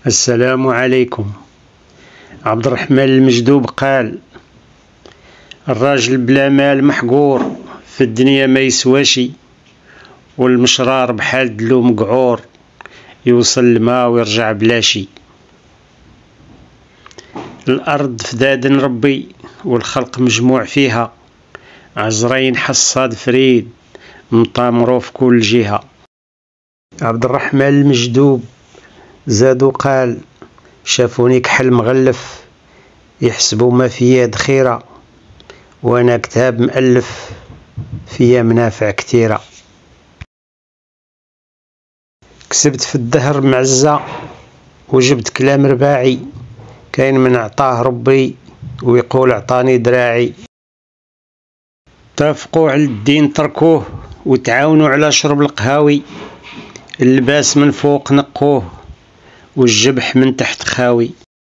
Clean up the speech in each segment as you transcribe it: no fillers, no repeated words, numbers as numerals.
السلام عليكم. عبد الرحمن المجدوب قال: الراجل بلا مال محقور، في الدنيا ما يسواشي، والمشرار بحال دلو مقعور، يوصل الماء ويرجع بلاشي. الأرض فداد ربي والخلق مجموع فيها، عزرين حصاد فريد مطامرو في كل جهة. عبد الرحمن المجدوب زادو قال: شافوني كحل مغلف، يحسبوا ما فيا دخيرة، وانا كتاب مؤلف فيا منافع كتيرة. كسبت في الدهر معزة وجبت كلام رباعي، كاين من عطاه ربي ويقول عطاني دراعي. تافقوا على الدين تركوه، وتعاونوا على شرب القهاوي، اللباس من فوق نقوه والجبح من تحت خاوي.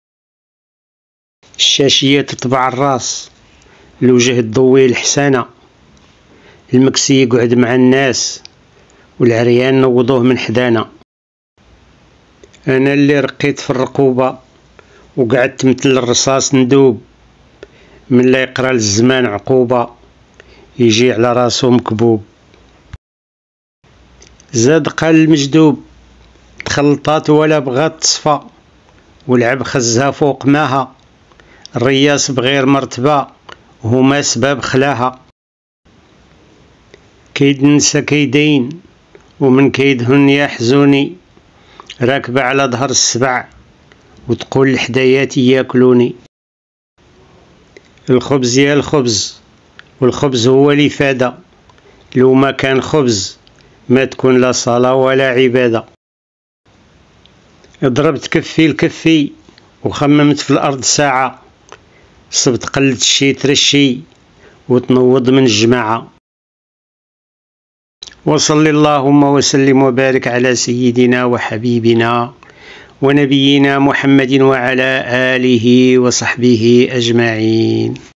الشاشية تطبع الراس، الوجه الضوي الحسانة، المكسي يقعد مع الناس والعريان نوضوه من حدانا. أنا اللي رقيت في الرقوبة وقعدت مثل الرصاص ندوب، من لا يقرأ للزمان عقوبة يجي على راسه مكبوب. زاد قال المجدوب: تخلطات ولا بغات تصفى، والعب خزها فوق ماها، الرياس بغير مرتبة وهما سباب خلاها. كيد نسى كيدين ومن كيدهن يحزوني، راكبة على ظهر السبع وتقول لحداياتي ياكلوني. الخبز يا الخبز، والخبز هو الإفادة، لو ما كان خبز ما تكون لا صلاة ولا عبادة. ضربت كفي الكفي وخممت في الأرض ساعة، صبت قلت الشي ترشي وتنوض من الجماعة. وصل اللهم وسلم وبارك على سيدنا وحبيبنا ونبينا محمد وعلى آله وصحبه أجمعين.